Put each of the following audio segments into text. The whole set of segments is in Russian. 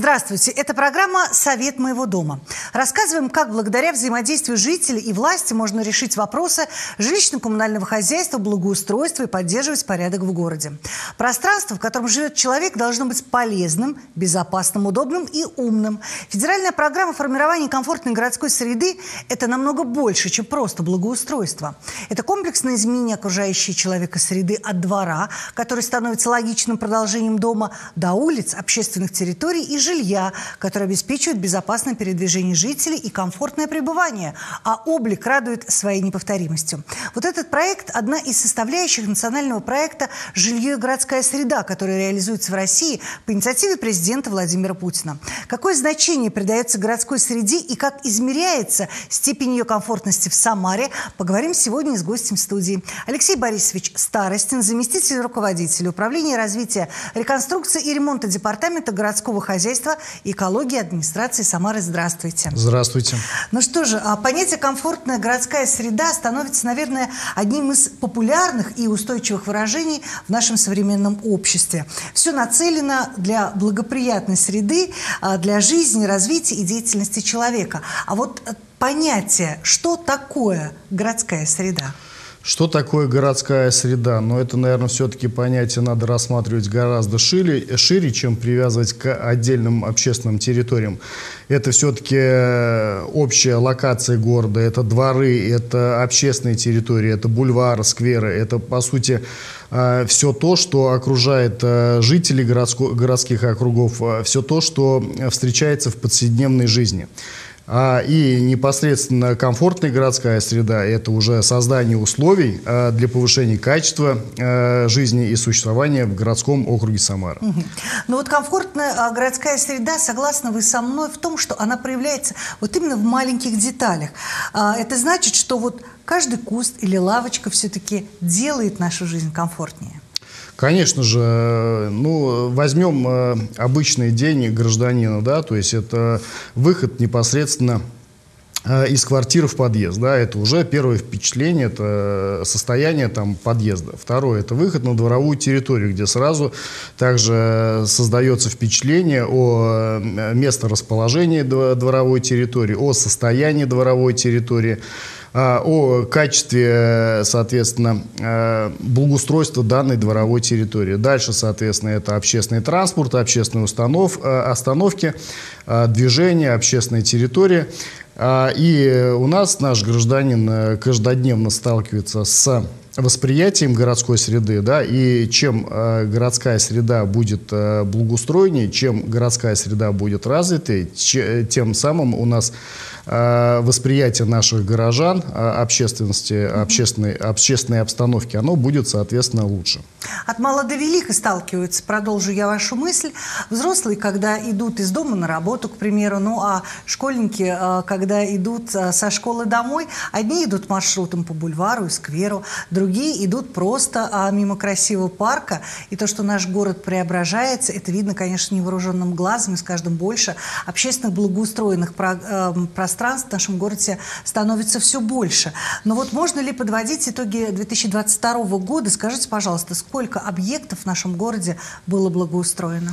Здравствуйте. Это программа «Совет моего дома». Рассказываем, как благодаря взаимодействию жителей и власти можно решить вопросы жилищно-коммунального хозяйства, благоустройства и поддерживать порядок в городе. Пространство, в котором живет человек, должно быть полезным, безопасным, удобным и умным. Федеральная программа формирования комфортной городской среды – это намного больше, чем просто благоустройство. Это комплексное изменение окружающей человека среды от двора, который становится логичным продолжением дома, до улиц, общественных территорий и жилья, которое обеспечивает безопасное передвижение жителей и комфортное пребывание, а облик радует своей неповторимостью. Вот этот проект – одна из составляющих национального проекта «Жилье и городская среда», который реализуется в России по инициативе президента Владимира Путина. Какое значение придается городской среде и как измеряется степень ее комфортности в Самаре, поговорим сегодня с гостем студии. Алексей Борисович Старостин, заместитель руководителя Управления развития, реконструкции и ремонта Департамента городского хозяйства и экологии администрации Самары. Здравствуйте. Здравствуйте. Ну что же, понятие «комфортная городская среда» становится, наверное, одним из популярных и устойчивых выражений в нашем современном обществе. Все нацелено для благоприятной среды, для жизни, развития и деятельности человека. А вот понятие, что такое городская среда? Что такое городская среда? Но это, наверное, все-таки понятие надо рассматривать гораздо шире, чем привязывать к отдельным общественным территориям. Это все-таки общая локация города, это дворы, это общественные территории, это бульвары, скверы. Это, по сути, все то, что окружает жителей городских округов, все то, что встречается в повседневной жизни. И непосредственно комфортная городская среда – это уже создание условий для повышения качества жизни и существования в городском округе Самара. Но вот комфортная городская среда, согласны вы со мной в том, что она проявляется вот именно в маленьких деталях. Это значит, что вот каждый куст или лавочка все-таки делает нашу жизнь комфортнее. Конечно же, возьмем обычный день гражданина, да, то есть это выход непосредственно из квартиры в подъезд, да, это уже первое впечатление, это состояние там подъезда. Второе – это выход на дворовую территорию, где сразу также создается впечатление о месторасположении дворовой территории, о состоянии дворовой территории, о качестве, соответственно, благоустройства данной дворовой территории. Дальше, соответственно, это общественный транспорт, общественные остановки, движение, общественные территории. И у нас наш гражданин каждодневно сталкивается с восприятием городской среды, да, и чем городская среда будет благоустроеннее, чем городская среда будет развитой, тем самым у нас восприятие наших горожан, общественности, общественной обстановки, оно будет, соответственно, лучше. От мала до велика сталкиваются, продолжу я вашу мысль, взрослые, когда идут из дома на работу, к примеру, а школьники, когда идут со школы домой, одни идут маршрутом по бульвару и скверу, другие идут просто мимо красивого парка. И то, что наш город преображается, это видно, конечно, невооруженным глазом, и с каждым больше общественных благоустроенных пространств в нашем городе становится все больше. Но вот можно ли подводить итоги 2022 года? Скажите, пожалуйста, сколько объектов в нашем городе было благоустроено?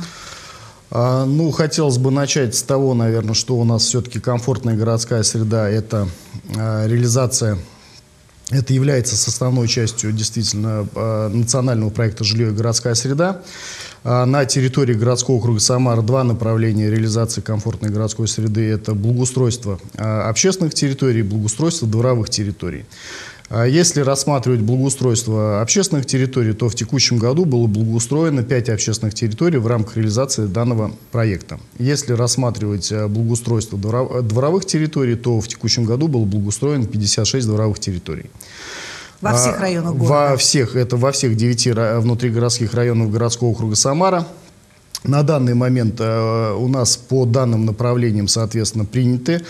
Хотелось бы начать с того, наверное, что у нас все-таки комфортная городская среда – это реализация. Это является составной частью действительно национального проекта «Жилье и городская среда». На территории городского округа Самара два направления реализации комфортной городской среды – это благоустройство общественных территорий и благоустройство дворовых территорий. Если рассматривать благоустройство общественных территорий, то в текущем году было благоустроено 5 общественных территорий в рамках реализации данного проекта. Если рассматривать благоустройство дворовых территорий, то в текущем году было благоустроено 56 дворовых территорий. Во всех районах города? Во всех 9 внутригородских районах городского округа Самара. На данный момент у нас по данным направлениям, соответственно, приняты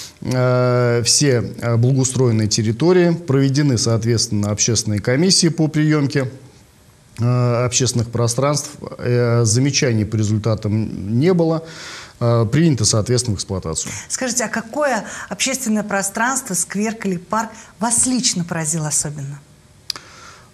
все благоустроенные территории, проведены, соответственно, общественные комиссии по приемке общественных пространств, замечаний по результатам не было, принято, соответственно, в эксплуатацию. Скажите, а какое общественное пространство, сквер или парк вас лично поразило особенно?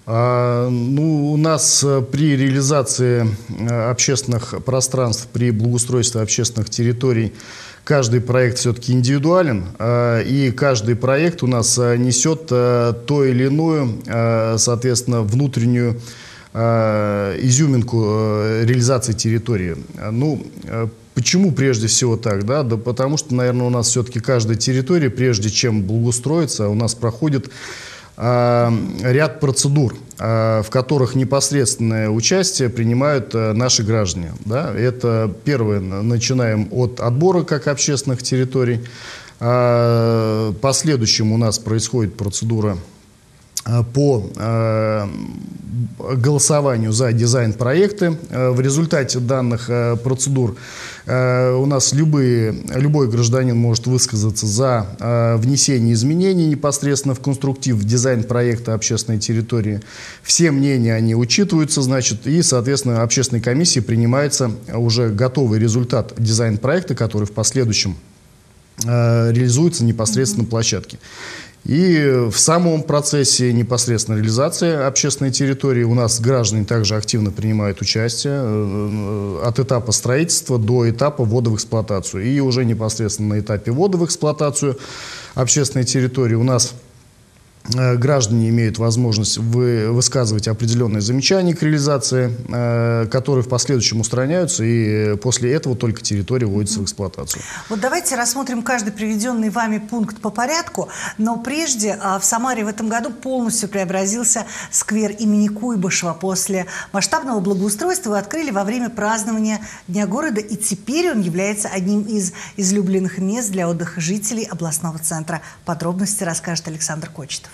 У нас при реализации общественных пространств, при благоустройстве общественных территорий каждый проект все-таки индивидуален, и каждый проект у нас несет то или иную, соответственно, внутреннюю изюминку реализации территории. Почему прежде всего так? Да, потому что, наверное, у нас все-таки каждая территория, прежде чем благоустроиться, у нас проходит ряд процедур, в которых непосредственное участие принимают наши граждане. Да? Это первое, начинаем от отбора как общественных территорий. Последующим у нас происходит процедура по голосованию за дизайн-проекты. В результате данных процедур у нас любой гражданин может высказаться за внесение изменений непосредственно в конструктив, в дизайн проекта общественной территории. Все мнения, они учитываются, значит, и, соответственно, общественной комиссией принимается уже готовый результат дизайн-проекта, который в последующем реализуется непосредственно на площадке. И в самом процессе непосредственно реализации общественной территории у нас граждане также активно принимают участие от этапа строительства до этапа ввода в эксплуатацию. И уже непосредственно на этапе ввода в эксплуатацию общественной территории у нас граждане имеют возможность высказывать определенные замечания к реализации, которые в последующем устраняются, и после этого только территория вводится в эксплуатацию. Вот давайте рассмотрим каждый приведенный вами пункт по порядку, но прежде в Самаре в этом году полностью преобразился сквер имени Куйбышева. После масштабного благоустройства его открыли во время празднования Дня города, и теперь он является одним из излюбленных мест для отдыха жителей областного центра. Подробности расскажет Александр Кочетов.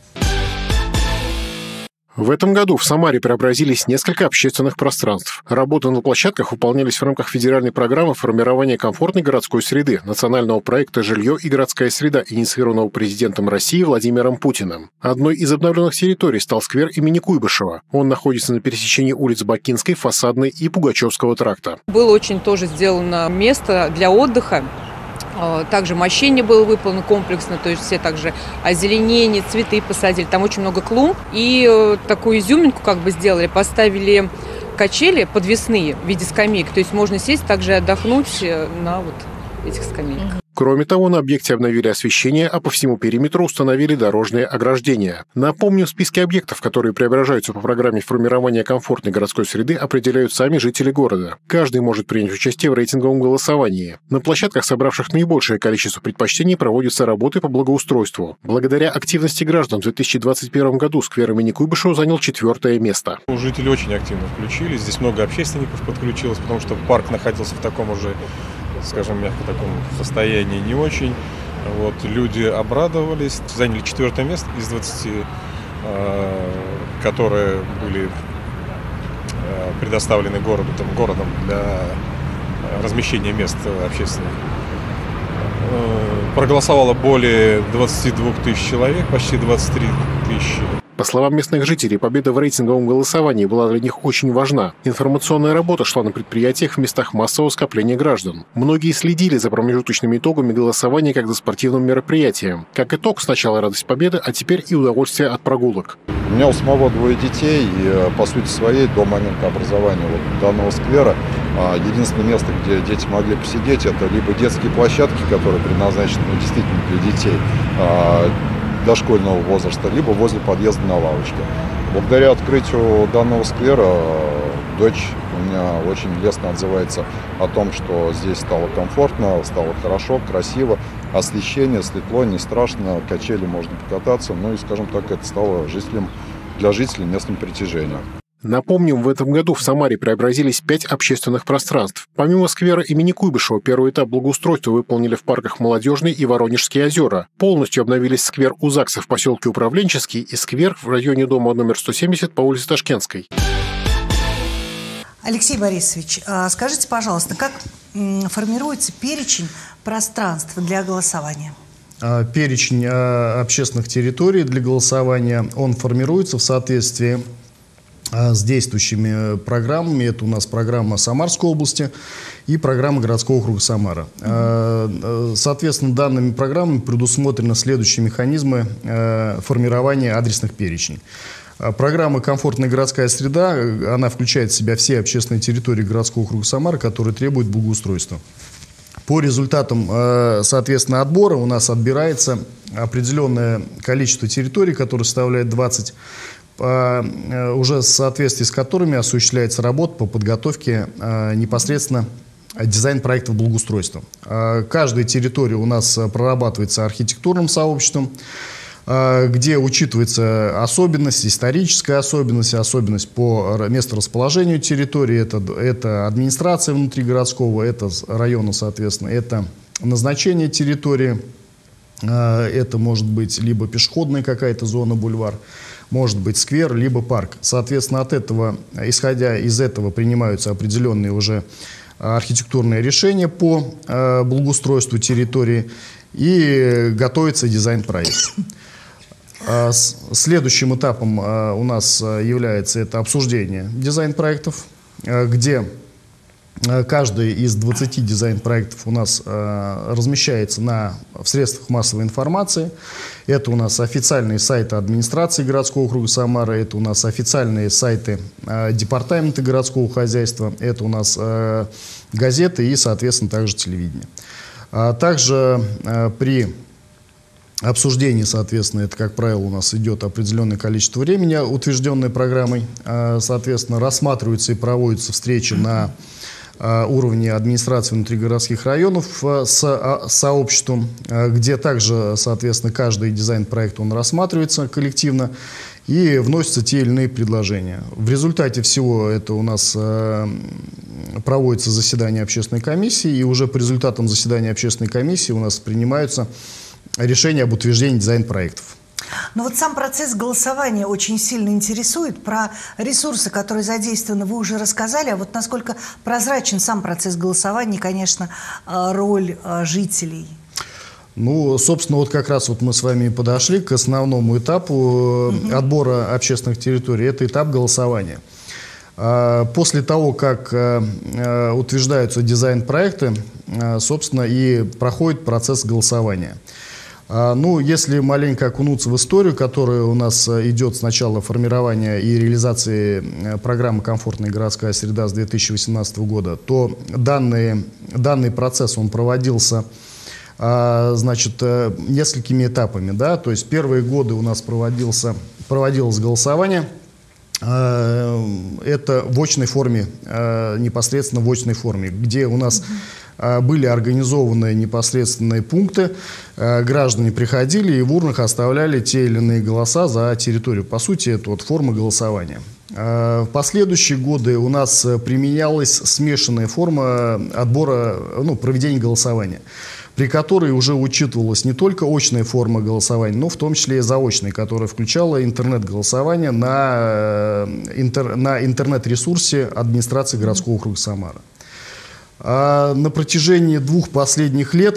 В этом году в Самаре преобразились несколько общественных пространств. Работы на площадках выполнялись в рамках федеральной программы формирования комфортной городской среды, национального проекта «Жилье и городская среда», инициированного президентом России Владимиром Путиным. Одной из обновленных территорий стал сквер имени Куйбышева. Он находится на пересечении улиц Бакинской, Фасадной и Пугачевского тракта. Было очень тоже сделано место для отдыха. Также мощение было выполнено комплексно, то есть все также озеленение, цветы посадили, там очень много клумб. И такую изюминку как бы сделали, поставили качели подвесные в виде скамеек, то есть можно сесть также и отдохнуть на вот этих скамейках. Кроме того, на объекте обновили освещение, а по всему периметру установили дорожные ограждения. Напомню, списки объектов, которые преображаются по программе формирования комфортной городской среды, определяют сами жители города. Каждый может принять участие в рейтинговом голосовании. На площадках, собравших наибольшее количество предпочтений, проводятся работы по благоустройству. Благодаря активности граждан в 2021 году сквер имени Куйбышева занял 4-е место. Жители очень активно включились, здесь много общественников подключилось, потому что парк находился в таком уже, скажем, мягко таком состоянии не очень. Вот, люди обрадовались, заняли 4-е место из 20, которые были предоставлены городом для размещения мест общественных. Проголосовало более 22 тысяч человек, почти 23 тысячи. По словам местных жителей, победа в рейтинговом голосовании была для них очень важна. Информационная работа шла на предприятиях в местах массового скопления граждан. Многие следили за промежуточными итогами голосования как за спортивным мероприятием. Как итог, сначала радость победы, а теперь и удовольствие от прогулок. У меня у самого 2 детей, и по сути своей до момента образования данного сквера единственное место, где дети могли посидеть, это либо детские площадки, которые предназначены действительно для детей дошкольного возраста, либо возле подъезда на лавочке. Благодаря открытию данного сквера дочь у меня очень лестно отзывается о том, что здесь стало комфортно, стало хорошо, красиво, освещение, светло, не страшно, качели можно покататься, ну и, скажем так, это стало для жителей местным притяжением. Напомним, в этом году в Самаре преобразились 5 общественных пространств. Помимо сквера имени Куйбышева, первый этап благоустройства выполнили в парках Молодежный и Воронежские озера. Полностью обновились сквер у ЗАГСа в поселке Управленческий и сквер в районе дома номер 170 по улице Ташкентской. Алексей Борисович, скажите, пожалуйста, как формируется перечень пространств для голосования? Перечень общественных территорий для голосования, он формируется в соответствии с действующими программами. Это у нас программа Самарской области и программа городского округа Самара. Соответственно, данными программами предусмотрены следующие механизмы формирования адресных перечней. Программа «Комфортная городская среда», она включает в себя все общественные территории городского округа Самары, которые требуют благоустройства. По результатам, соответственно, отбора у нас отбирается определенное количество территорий, которое составляет 20, уже в соответствии с которыми осуществляется работа по подготовке непосредственно дизайн-проектов благоустройства. Каждая территория у нас прорабатывается архитектурным сообществом, где учитывается особенность, историческая особенность, особенность по месторасположению территории, это администрация внутригородского, это района, соответственно, это назначение территории, это может быть либо пешеходная какая-то зона, бульвар, может быть сквер, либо парк. Соответственно, от этого, исходя из этого, принимаются определенные уже архитектурные решения по благоустройству территории и готовится дизайн-проект. Следующим этапом у нас является это обсуждение дизайн-проектов, где каждый из 20 дизайн-проектов у нас размещается в средствах массовой информации. Это у нас официальные сайты администрации городского округа Самары, это у нас официальные сайты департамента городского хозяйства, это у нас газеты и, соответственно, также телевидение. Также при обсуждении, соответственно, это, как правило, у нас идет определенное количество времени, утвержденное программой. Соответственно, рассматриваются и проводятся встречи на уровне администрации внутригородских районов с сообществом, где также, соответственно, каждый дизайн-проект он рассматривается коллективно и вносятся те или иные предложения. В результате всего это у нас проводится заседание общественной комиссии, и уже по результатам заседания общественной комиссии у нас принимаются решения об утверждении дизайн-проектов. Но вот сам процесс голосования очень сильно интересует. Про ресурсы, которые задействованы, вы уже рассказали. А вот насколько прозрачен сам процесс голосования и, конечно, роль жителей? Ну, собственно, вот как раз вот мы с вами подошли к основному этапу отбора общественных территорий. Это этап голосования. После того, как утверждаются дизайн-проекты, собственно, и проходит процесс голосования. Ну, если маленько окунуться в историю, которая у нас идет с начала формирования и реализации программы «Комфортная городская среда» с 2018 года, то данный процесс, он проводился, значит, несколькими этапами, да, то есть первые годы у нас проводилось голосование, это в очной форме, непосредственно в очной форме, где у нас были организованы непосредственные пункты, граждане приходили и в урнах оставляли те или иные голоса за территорию. По сути, это вот форма голосования. В последующие годы у нас применялась смешанная форма отбора, проведения голосования, при которой уже учитывалась не только очная форма голосования, но в том числе и заочная, которая включала интернет-голосование на интернет-ресурсе администрации городского округа Самара. На протяжении 2 последних лет,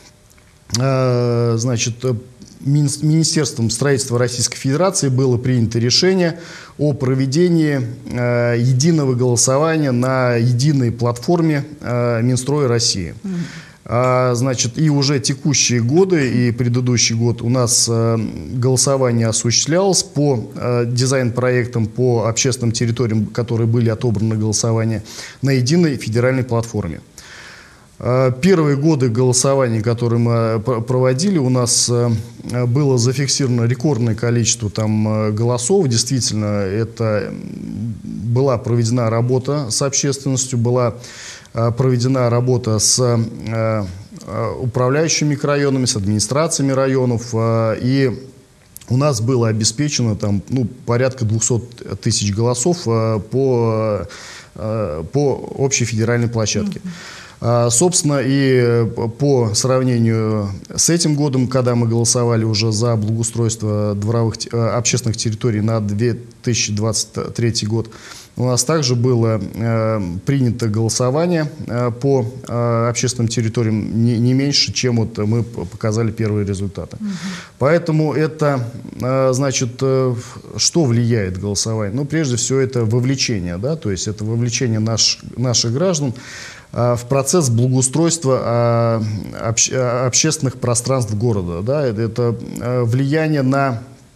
значит, Министерством строительства Российской Федерации было принято решение о проведении единого голосования на единой платформе Минстроя России. Значит, и уже текущие годы и предыдущий год у нас голосование осуществлялось по дизайн-проектам, по общественным территориям, которые были отобраны на голосование, на единой федеральной платформе. Первые годы голосования, которые мы проводили, у нас было зафиксировано рекордное количество голосов. Действительно, это была проведена работа с общественностью, была проведена работа с управляющими микрорайонами, с администрациями районов, и у нас было обеспечено порядка 200 тысяч голосов по общей федеральной площадке. Собственно, и по сравнению с этим годом, когда мы голосовали уже за благоустройство дворовых общественных территорий на 2023 год, у нас также было принято голосование по общественным территориям не меньше, чем вот мы показали первые результаты. Поэтому это, значит, что влияет голосование? Ну, прежде всего, это вовлечение, да, то есть это вовлечение наших граждан в процесс благоустройства общественных пространств города. Да, это влияние на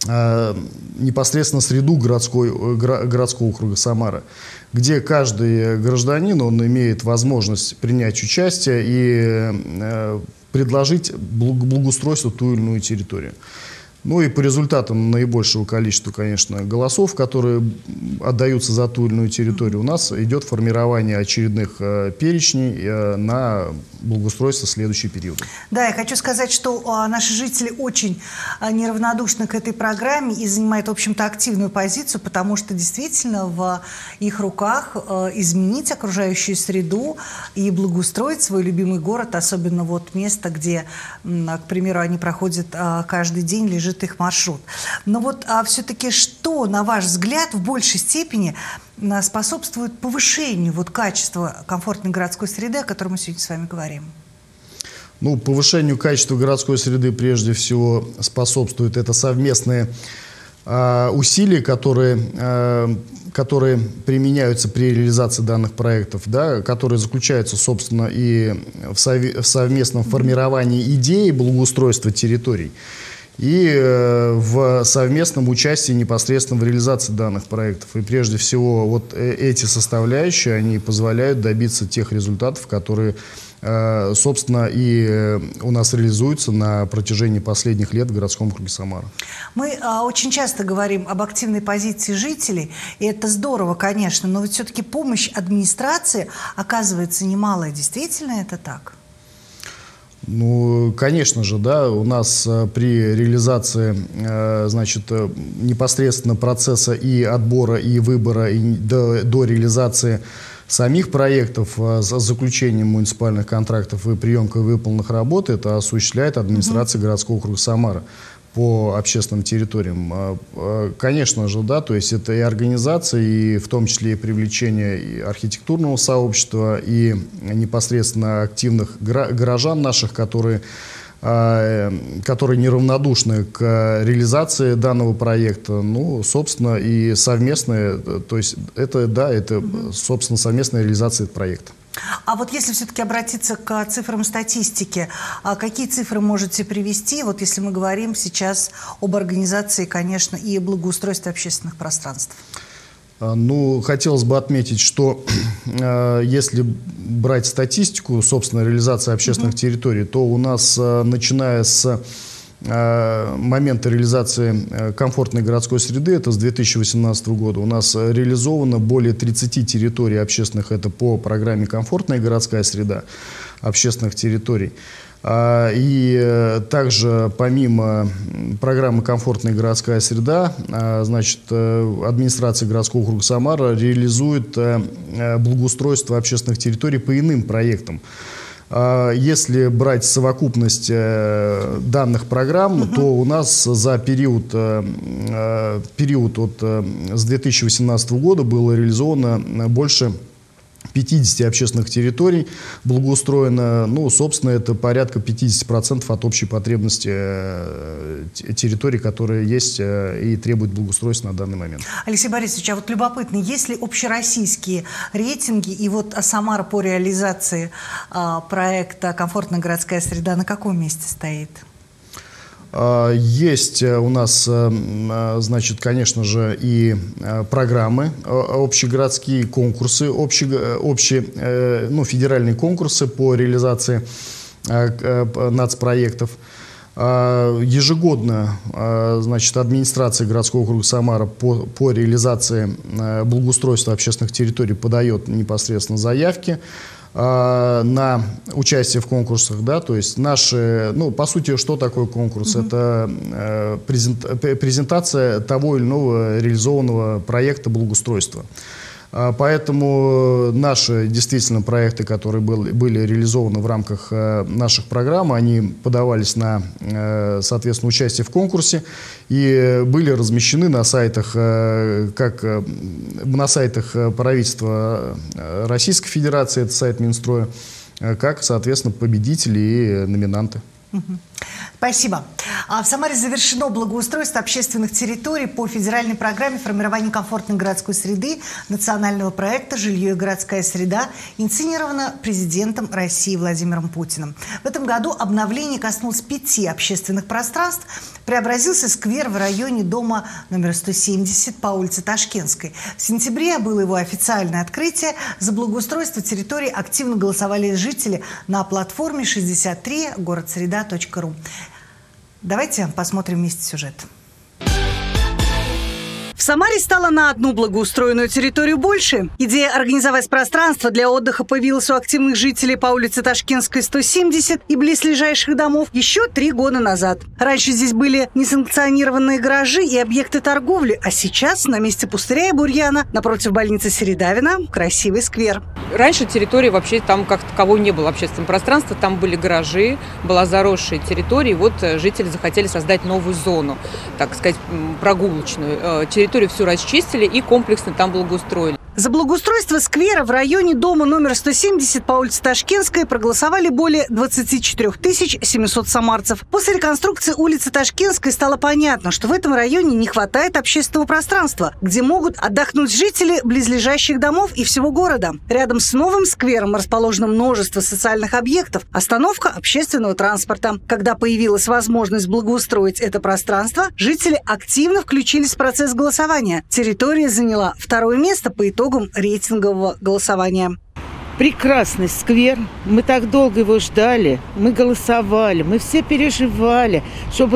непосредственно среду городского округа Самара, где каждый гражданин, он имеет возможность принять участие и предложить благоустройство ту или иную территорию. Ну и по результатам наибольшего количества, конечно, голосов, которые отдаются за ту или иную территорию, у нас идет формирование очередных перечней на благоустройство в следующий период. Да, я хочу сказать, что наши жители очень неравнодушны к этой программе и занимают, в общем-то, активную позицию, потому что действительно в их руках изменить окружающую среду и благоустроить свой любимый город, особенно вот место, где, к примеру, они проходят каждый день, лежит их маршрут. Но вот все-таки что, на ваш взгляд, в большей степени способствует повышению вот качества комфортной городской среды, о которой мы сегодня с вами говорим? Ну, повышению качества городской среды прежде всего способствует это совместные усилия, которые применяются при реализации данных проектов, да, которые заключаются, собственно, и в совместном формировании идеи благоустройства территорий, и в совместном участии непосредственно в реализации данных проектов. И прежде всего вот эти составляющие, они позволяют добиться тех результатов, которые, собственно, и у нас реализуются на протяжении последних лет в городском округе Самара. Мы очень часто говорим об активной позиции жителей, и это здорово, конечно, но ведь все-таки помощь администрации оказывается немалая. Действительно это так? Ну, конечно же, да, у нас при реализации, значит, непосредственно процесса и отбора, и выбора, и до реализации самих проектов с заключением муниципальных контрактов и приемкой выполненных работ, это осуществляет администрация городского округа Самара по общественным территориям. Конечно же, да, то есть это и организация, и в том числе и привлечение и архитектурного сообщества, и непосредственно активных горожан наших, которые неравнодушны к реализации данного проекта. Ну, собственно, и совместная, то есть это, да, это, собственно, совместная реализация этого проекта. А вот если все-таки обратиться к цифрам статистики, какие цифры можете привести, вот если мы говорим сейчас об организации, конечно, и благоустройстве общественных пространств? Ну, хотелось бы отметить, что если брать статистику, собственно, реализации общественных территорий, то у нас, начиная с момента реализации комфортной городской среды, это с 2018 года, у нас реализовано более 30 территорий общественных, это по программе «Комфортная городская среда» общественных территорий. И также помимо программы «Комфортная городская среда», значит, администрация городского округа Самара реализует благоустройство общественных территорий по иным проектам. Если брать совокупность данных программ, то у нас за период с 2018 года было реализовано больше 50 общественных территорий, благоустроено, ну, собственно, это порядка 50% от общей потребности территорий, которые есть и требуют благоустройства на данный момент. Алексей Борисович, а вот любопытно, есть ли общероссийские рейтинги, и вот Самара по реализации проекта «Комфортная городская среда» на каком месте стоит? Есть у нас, значит, конечно же, и программы общегородские, конкурсы, федеральные конкурсы по реализации нацпроектов. Ежегодно, значит, администрация городского округа Самара по реализации благоустройства общественных территорий подает непосредственно заявки на участие в конкурсах, да, то есть наши, ну, по сути, что такое конкурс? Это презентация того или иного реализованного проекта благоустройства. Поэтому наши действительно проекты, которые были реализованы в рамках наших программ, они подавались на, соответственно, участие в конкурсе и были размещены на сайтах, как на сайтах правительства Российской Федерации, это сайт Минстроя, как, соответственно, победители и номинанты. Спасибо. В Самаре завершено благоустройство общественных территорий по федеральной программе формирования комфортной городской среды национального проекта «Жилье и городская среда», инициировано президентом России Владимиром Путиным. В этом году обновление коснулось 5 общественных пространств. Преобразился сквер в районе дома номер 170 по улице Ташкентской. В сентябре было его официальное открытие. За благоустройство территории активно голосовали жители на платформе 63городсреда.ру. Давайте посмотрим вместе сюжет. В Самаре стало на одну благоустроенную территорию больше. Идея организовать пространство для отдыха появилась у активных жителей по улице Ташкентской, 170 и близлежащих домов еще 3 года назад. Раньше здесь были несанкционированные гаражи и объекты торговли, а сейчас на месте пустыря и бурьяна напротив больницы Середавина красивый сквер. Раньше территории вообще там как такового не было общественного пространства, там были гаражи, была заросшая территория, и вот жители захотели создать новую зону, так сказать, прогулочную. Территорию всю расчистили и комплексно там благоустроили. За благоустройство сквера в районе дома номер 170 по улице Ташкентской проголосовали более 24 700 самарцев. После реконструкции улицы Ташкентской стало понятно, что в этом районе не хватает общественного пространства, где могут отдохнуть жители близлежащих домов и всего города. Рядом с новым сквером расположено множество социальных объектов, остановка общественного транспорта. Когда появилась возможность благоустроить это пространство, жители активно включились в процесс голосования. Территория заняла 2-е место по итогам рейтингового голосования. Прекрасный сквер. Мы так долго его ждали. Мы голосовали, мы все переживали, чтобы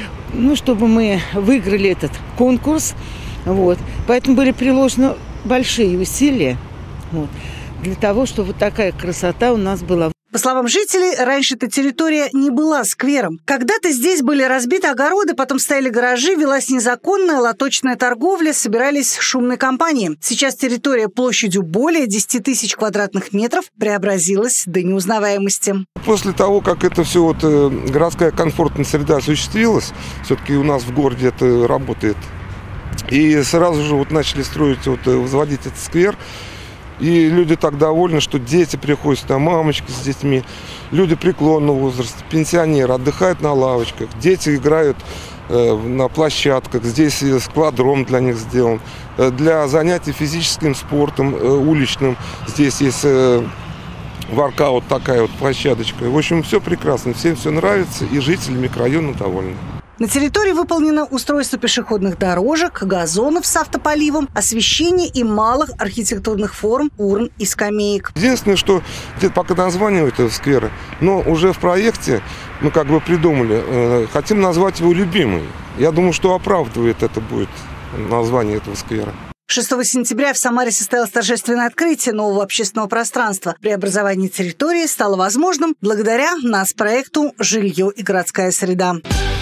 мы выиграли этот конкурс. Вот. Поэтому были приложены большие усилия для того, чтобы вот такая красота у нас была. По словам жителей, раньше эта территория не была сквером. Когда-то здесь были разбиты огороды, потом стояли гаражи, велась незаконная лоточная торговля, собирались шумные компании. Сейчас территория площадью более 10 000 квадратных метров преобразилась до неузнаваемости. После того, как это все городская комфортная среда осуществилась, все-таки у нас в городе это работает, и сразу же начали строить, возводить этот сквер. И люди так довольны, что дети приходят сюда, мамочки с детьми, люди преклонного возраста, пенсионеры отдыхают на лавочках, дети играют на площадках, здесь складром для них сделан. Для занятий физическим спортом уличным здесь есть воркаут, такая площадочка. В общем, все прекрасно, всем все нравится, и жители микрорайона довольны. На территории выполнено устройство пешеходных дорожек, газонов с автополивом, освещение и малых архитектурных форм, урн и скамеек. Единственное, что где-то пока название этого сквера, но уже в проекте мы придумали, хотим назвать его «Любимый». Я думаю, что оправдывает это будет название этого сквера. 6 сентября в Самаре состоялось торжественное открытие нового общественного пространства. Преобразование территории стало возможным благодаря нацпроекту «Жилье и городская среда».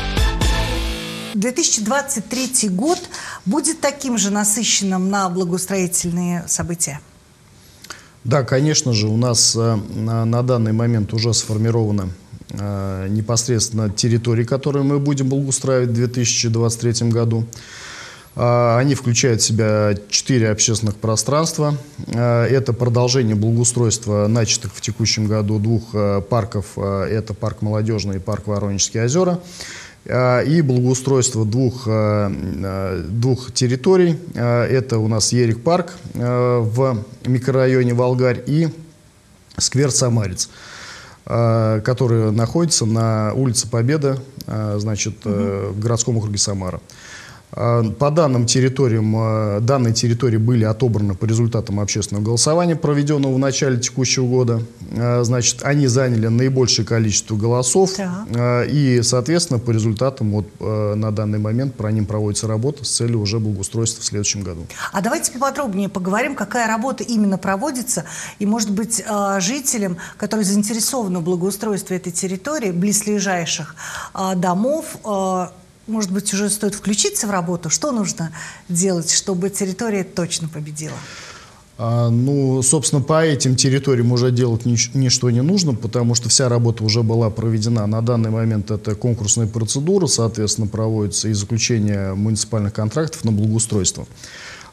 2023 год будет таким же насыщенным на благоустроительные события? Да, конечно же, у нас на данный момент уже сформирована непосредственно территории, которые мы будем благоустраивать в 2023 году. Они включают в себя 4 общественных пространства. Это продолжение благоустройства начатых в текущем году 2 парков. Это парк Молодежный и парк Воронежские озера. И благоустройство двух территорий. Это у нас Ерик-парк в микрорайоне Волгарь и сквер Самарец, который находится на улице Победы, в городском округе Самара. По данным территориям, данные территории были отобраны по результатам общественного голосования, проведенного в начале текущего года. Они заняли наибольшее количество голосов. И, соответственно, по результатам на данный момент по ним проводится работа с целью уже благоустройства в следующем году. А давайте поподробнее поговорим, какая работа именно проводится. И, может быть, жителям, которые заинтересованы в благоустройстве этой территории, близлежащих домов, может быть, уже стоит включиться в работу? Что нужно делать, чтобы территория точно победила? Собственно, по этим территориям уже делать ничто не нужно, потому что вся работа уже была проведена. На данный момент это конкурсная процедура, соответственно, проводится и заключение муниципальных контрактов на благоустройство.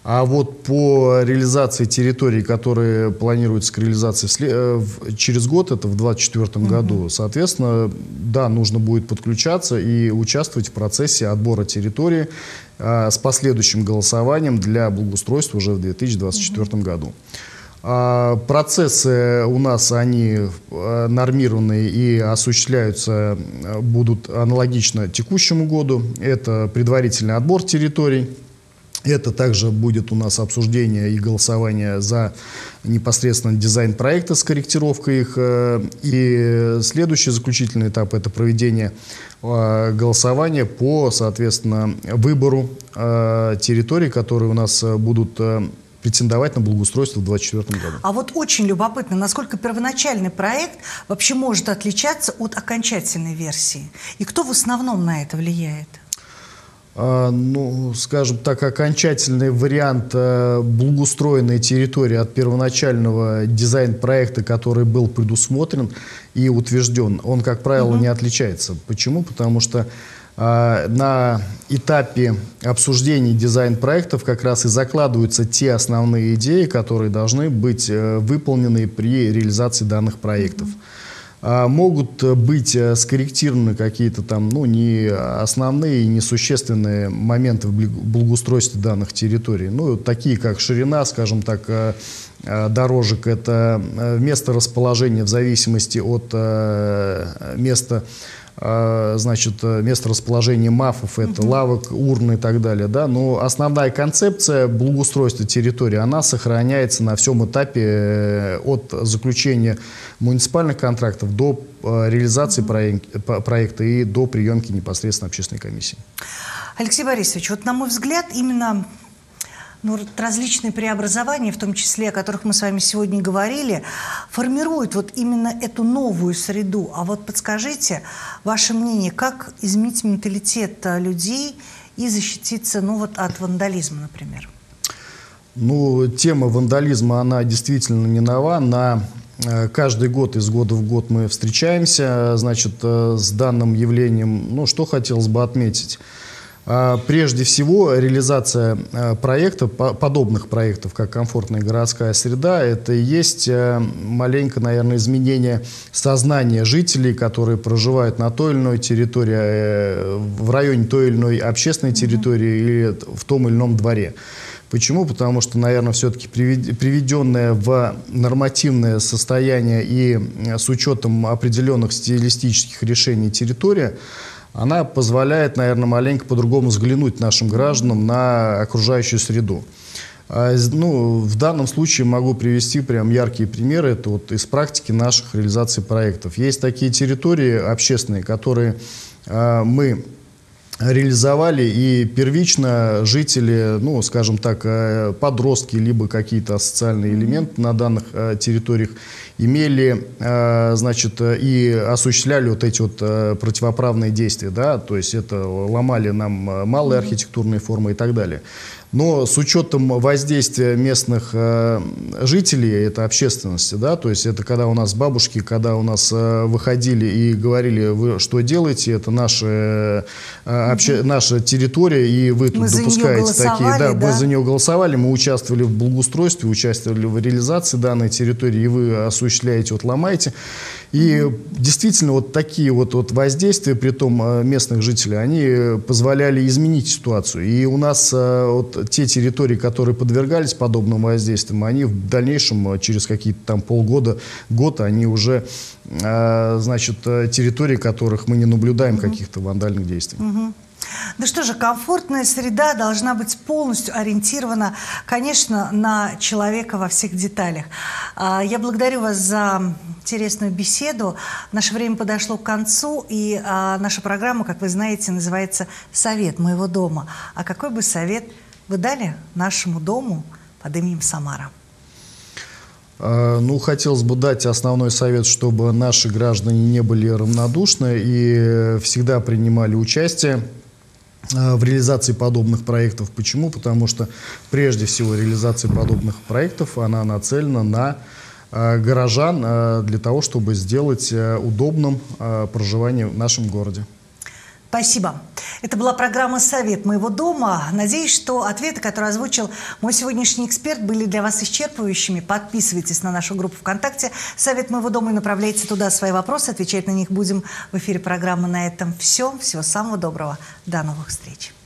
А вот по реализации территорий, которые планируются к реализации через год, это в 2024 году, соответственно, да, нужно будет подключаться и участвовать в процессе отбора территории с последующим голосованием для благоустройства уже в 2024 году. Процессы у нас, они нормированные и осуществляются, будут аналогично текущему году. Это предварительный отбор территорий. Это также будет у нас обсуждение и голосование за непосредственно дизайн проекта с корректировкой их. И следующий заключительный этап – это проведение голосования по, соответственно, выбору территорий, которые у нас будут претендовать на благоустройство в 2024 году. А вот очень любопытно, насколько первоначальный проект вообще может отличаться от окончательной версии? И кто в основном на это влияет? Ну, скажем так, окончательный вариант благоустроенной территории от первоначального дизайн-проекта, который был предусмотрен и утвержден, он, как правило, не отличается. Почему? Потому что на этапе обсуждений дизайн-проектов как раз и закладываются те основные идеи, которые должны быть выполнены при реализации данных проектов. Могут быть скорректированы какие-то там, ну, не основные и несущественные моменты в благоустройстве данных территорий. Ну, такие как ширина, скажем так, дорожек, это место расположения в зависимости от места, значит, место расположения МАФов, это лавок, урны и так далее, да, но основная концепция благоустройства территории, она сохраняется на всем этапе от заключения муниципальных контрактов до реализации проекта и до приемки непосредственно общественной комиссии. Алексей Борисович, вот на мой взгляд, именно различные преобразования, в том числе, о которых мы с вами сегодня говорили, формируют вот именно эту новую среду. А вот подскажите ваше мнение, как изменить менталитет людей и защититься, ну, вот от вандализма, например? Ну, тема вандализма, она действительно не нова. Каждый год, из года в год мы встречаемся, значит, с данным явлением. Ну, что хотелось бы отметить. Прежде всего, реализация проектов, подобных проектов, как комфортная городская среда, это и есть маленько, наверное, изменение сознания жителей, которые проживают на той или иной территории, в районе той или иной общественной территории или в том или ином дворе. Почему? Потому что, наверное, все-таки приведенная в нормативное состояние и с учетом определенных стилистических решений территория, она позволяет, наверное, маленько по-другому взглянуть нашим гражданам на окружающую среду. Ну, в данном случае могу привести прям яркие примеры. Это вот из практики наших реализаций проектов. Есть такие территории общественные, которые мы реализовали, и первично жители, ну, скажем так, подростки, либо какие-то социальные элементы на данных территориях имели, значит, и осуществляли вот эти вот противоправные действия, да, то есть это ломали нам малые архитектурные формы и так далее. Но с учетом воздействия местных жителей, это общественности, да, то есть это когда у нас бабушки, когда у нас выходили и говорили, вы что делаете, это наша территория, и вы тут допускаете такие, да, мы за нее голосовали, мы участвовали в благоустройстве, участвовали в реализации данной территории, и вы осуществляете, вот ломаете. И действительно вот такие вот воздействия, притом местных жителей, они позволяли изменить ситуацию. И у нас вот те территории, которые подвергались подобным воздействиям, они в дальнейшем, через какие-то там полгода, год, они уже, значит, территории, которых мы не наблюдаем каких-то вандальных действий. Да что же, комфортная среда должна быть полностью ориентирована, конечно, на человека во всех деталях. Я благодарю вас за интересную беседу. Наше время подошло к концу, и наша программа, как вы знаете, называется «Совет моего дома». А какой бы совет вы дали нашему дому под именем Самара? Ну, хотелось бы дать основной совет, чтобы наши граждане не были равнодушны и всегда принимали участие в реализации подобных проектов. Почему? Потому что, прежде всего, реализация подобных проектов, она нацелена на горожан для того, чтобы сделать удобным проживание в нашем городе. Спасибо. Это была программа «Совет моего дома». Надеюсь, что ответы, которые озвучил мой сегодняшний эксперт, были для вас исчерпывающими. Подписывайтесь на нашу группу ВКонтакте «Совет моего дома» и направляйте туда свои вопросы. Отвечать на них будем в эфире программы. На этом все. Всего самого доброго. До новых встреч.